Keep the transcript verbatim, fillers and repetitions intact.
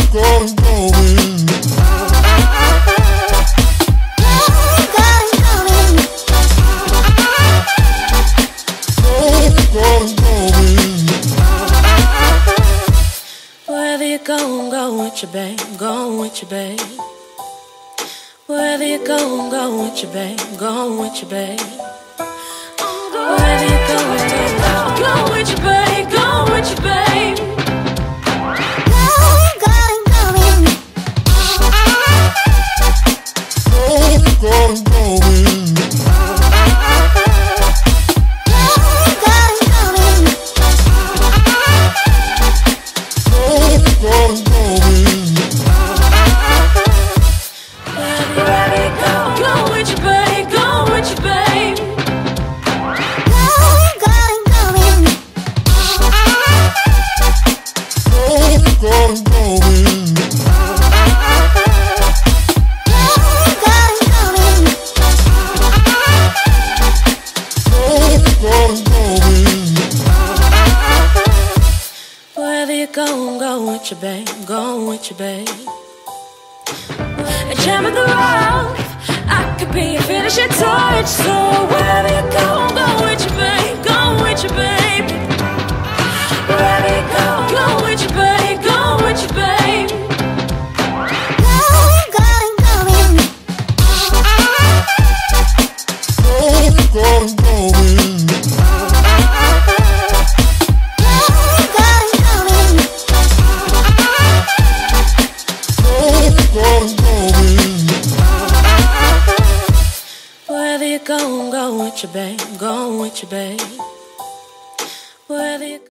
going, going. Going, going. Wherever you go, go with your babe, go with your babe. Wherever you go, go with your babe, go with your babe. Wherever you go, go, go with your babe, go with your babe. Going, going. Going, going. Wherever you go, go with your babe, go with your babe. Going, going. Going, going. Wherever you go, go with your babe, go with your babe. A gem of the rough, I could be a finishing touch. So wherever you go, go with your babe, go with your babe. Wherever you go, go with your babe, go with your babe. Going, going. Going, going. Wherever you go, go with your babe, go with your babe. Wherever you